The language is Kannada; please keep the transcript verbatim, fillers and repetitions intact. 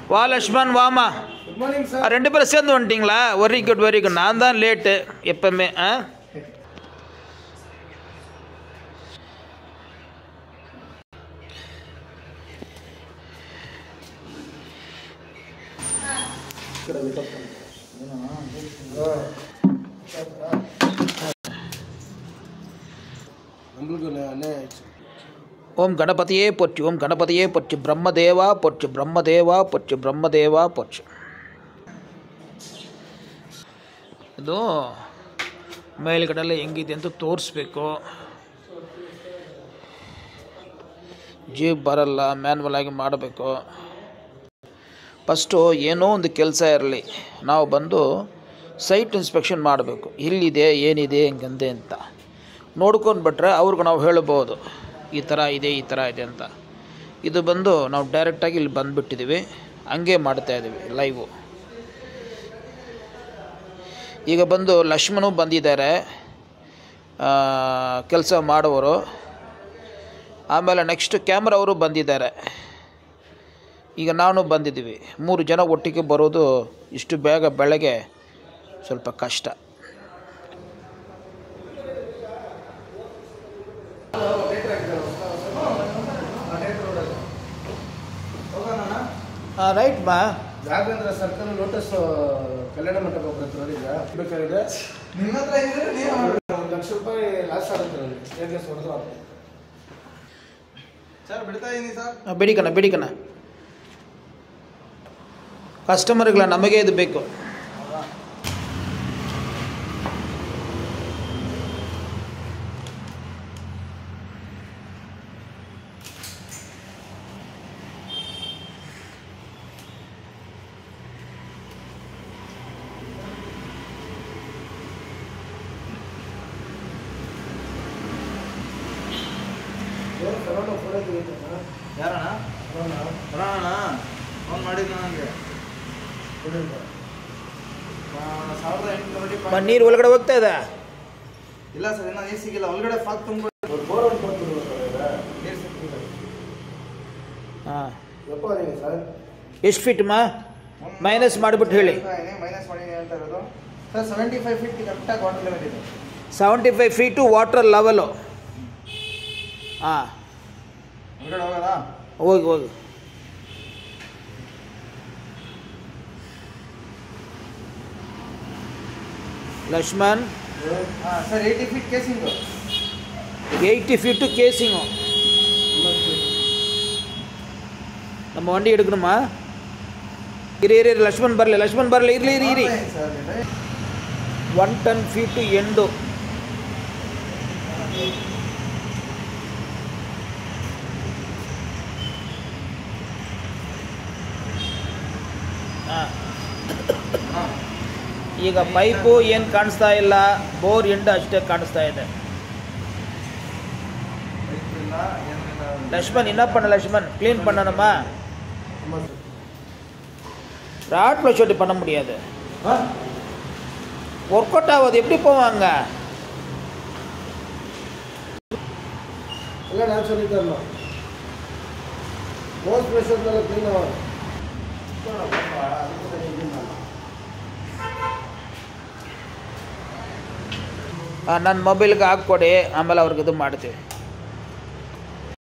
வா லக்ஷ்மன் வாமா. ரெண்டு பேரும் சேர்ந்து வந்துட்டிங்களா? Very good very good. நான் தான் லேட்டு எப்பவுமே. ஆ ஓம் கணபதியே போற்றி, ஓம் கணபதியே போற்றி, ಬ್ರಹ್ಮದೇವ போற்றி, ಬ್ರಹ್ಮದೇವ போற்றி, ಬ್ರಹ್ಮದೇವ போற்றி. ಇದು ಮೇಲ್ಗಡೆಲ್ಲ ಹೆಂಗಿದೆ ಅಂತ ತೋರಿಸ್ಬೇಕು. ಜೀಪ್ ಬರಲ್ಲ, ಮ್ಯಾನ್ಯಲ್ ಆಗಿ ಮಾಡಬೇಕು. ಫಸ್ಟು ಏನೋ ಒಂದು ಕೆಲಸ ಇರಲಿ, ನಾವು ಬಂದು ಸೈಟ್ ಇನ್ಸ್ಪೆಕ್ಷನ್ ಮಾಡಬೇಕು. ಇಲ್ಲಿದೆ ಏನಿದೆ ಹೆಂಗಂದೆ ಅಂತ ನೋಡ್ಕೊಂಡು ಬಿಟ್ರೆ ಅವ್ರಿಗೆ ನಾವು ಹೇಳ್ಬೋದು ಈ ಥರ ಇದೆ ಈ ಥರ ಇದೆ ಅಂತ. ಇದು ಬಂದು ನಾವು ಡೈರೆಕ್ಟಾಗಿ ಇಲ್ಲಿ ಬಂದುಬಿಟ್ಟಿದ್ದೀವಿ, ಹಂಗೆ ಮಾಡ್ತಾಯಿದ್ದೀವಿ ಲೈವು. ಈಗ ಬಂದು ಲಕ್ಷ್ಮಣು ಬಂದಿದ್ದಾರೆ ಕೆಲಸ ಮಾಡೋರು. ಆಮೇಲೆ ನೆಕ್ಸ್ಟ್ ಕ್ಯಾಮ್ರಾ ಅವರು ಬಂದಿದ್ದಾರೆ. ಈಗ ನಾನು ಬಂದಿದ್ದೀವಿ. ಮೂರು ಜನ ಒಟ್ಟಿಗೆ ಬರೋದು ಇಷ್ಟು ಬೇಗ ಬೆಳಗ್ಗೆ ಸ್ವಲ್ಪ ಕಷ್ಟ. ಹಾಂ ರೈಟ್ ಮಾ. ರಾಘವೇಂದ್ರ ಸರ್ಕಲ್ ಲೋಟಸ್ ಕಲ್ಯಾಣ ಮಂಟಪ ನೋಡಿದ್ರಾ? ಬೇಕಾಗಿದೆ ನಿಮ್ಮ ಹತ್ರ ಇದ್ರೆ ನೀವು ಒಂದು ಲಕ್ಷ ರೂಪಾಯಿ ಲಾಸ್ ಆಗುತ್ತೆ ನೋಡಿ. ಸ್ಟೇಜಸ್ ಹೊಡೆದ್ರು ಸರ್. ಬಿಡ್ತಾ ಇದ್ದೀನಿ ಸರ್. ಬಿಡಿಕಣ ಬಿಡಿಕಣ ಕಸ್ಟಮರ್ಗಳ ನಮಗೆ ಇದು ಬೇಕು. ಯಾರಣ್ಣ? ಬರೋಣ ಫೋನ್ ಮಾಡಿದ್ದು ನನಗೆ. ಸಾವಿರದ ಎಂಟುನೂರ ನೀರು ಒಳಗಡೆ ಹೋಗ್ತಾ ಇದೆ. ಇಲ್ಲ ಸರ್, ಇನ್ನೂ ನೀರು ಸಿಗಿಲ್ಲ. ಒಳಗಡೆ ಫಾಕ್ ತುಂಬ ಹಾಂ ಸರ್. ಎಷ್ಟು ಫೀಟ್ ಮಾ ಮೈನಸ್ ಮಾಡಿಬಿಟ್ಟು ಹೇಳಿ. ಮೈನಸ್ ಮಾಡಿ ಅಂತ ಇರೋದು ಸರ್. ಸೆವೆಂಟಿ ಫೈವ್ ಫೀಟ್ ಕರೆಕ್ಟಾಗಿ ವಾಟರ್ ಲೆವೆಲ್ ಇದೆ. Seventy five feet water level. ಹಾಂ ಹೊರಗಡೆ ಹೋಗೋದಾ? ಹೋಗಿ ಹೋಗಿ. ಲಕ್ಷ್ಮಣ್ ಹಾಂ sir. Eighty feet casing. Eighty feet casing. ನಮ್ಮ ವಂಡಿ ಹಿಡ್ಕಣಮ್ಮ. ಇರಿ ಇರಿ ಲಕ್ಷ್ಮಣ್ ಬರಲಿ, ಲಕ್ಷ್ಮಣ್ ಬರಲಿ. ಇರಲಿ ಇರಿ ಇರಿ. One ton feet end. ಈಗ ಪೈಪು ಏನು ಕಾಣಿಸ್ತಾ ಇಲ್ಲ, ಬೋರ್ ಎಂಡು ಅಷ್ಟೇ ಕಾಣಿಸ್ತಾ ಇದೆ. லக்ஷ்மன் என்ன பண்ண லக்ஷ்மன்? க்ளீன் பண்ணணுமா? ராட் ப்ளஷ் பண்ண முடியாது, ஒர்க் அவுட் ஆகாது. எப்படி போவாங்க? இல்லை நான் சொல்லி தரணும். மோஸ்ட் ப்ரெஷர்னால க்ளீன் ஆகும். ನನ್ನ ಮೊಬೈಲ್ಗೆ ಹಾಕ್ಕೊಡಿ, ಆಮೇಲೆ ಅವ್ರಿಗೆ ಇದು ಮಾಡ್ತೀವಿ.